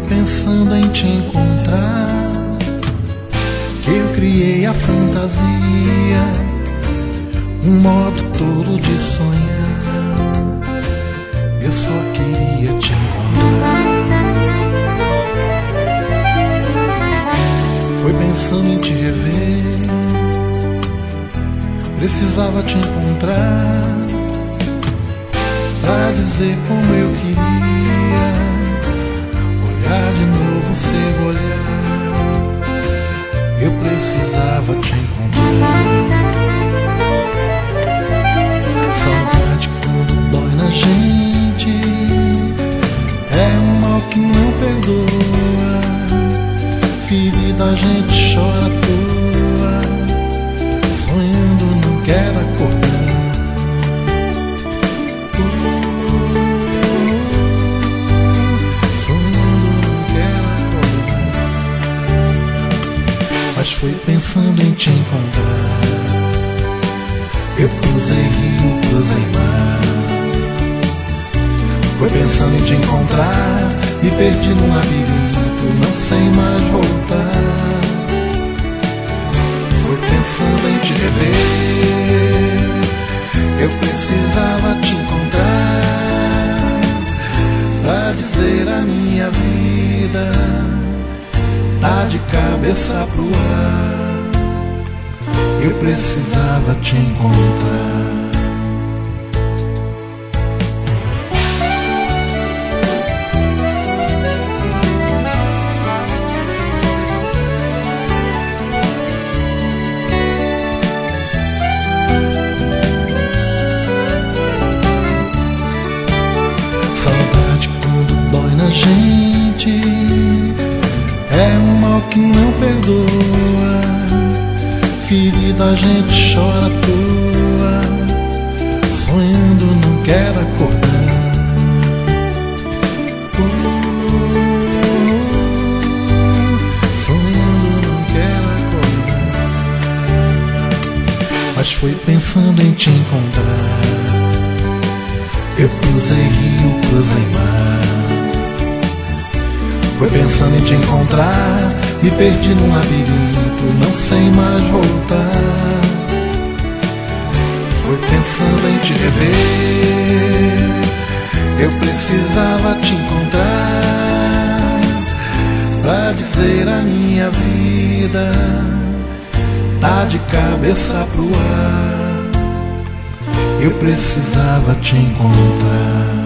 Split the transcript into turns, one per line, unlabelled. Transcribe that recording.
pensando em te encontrar que eu criei a fantasia, um modo todo de sonhar. Eu só queria te encontrar. Foi pensando em te rever, precisava te encontrar pra dizer como eu queria olhar de novo seu olhar. Eu precisava te encontrar. Saudade quando dói na gente é um mal que não perdoa. Ferida a gente chora à toa, sonhando não quer acordar. Sonhando não quer acordar. Mas foi pensando em te encontrar. Eu cruzei rio, cruzei mar. Foi pensando em te encontrar, me perdi num labirinto, não sei mais voltar. Foi pensando em te rever, eu precisava te encontrar pra dizer a minha vida tá de cabeça pro ar. Eu precisava te encontrar. Saudade quando dói na gente é um mal que não perdoa. Ferida a gente chora à toa, sonhando não quer acordar. Sonhando não quer acordar. Mas foi pensando em te encontrar. Eu cruzei rio, cruzei mar. Foi pensando em te encontrar, me perdi num labirinto, não sei mais voltar. Foi pensando em te rever, eu precisava te encontrar pra dizer a minha vida tá de cabeça pro ar. Eu precisava te encontrar.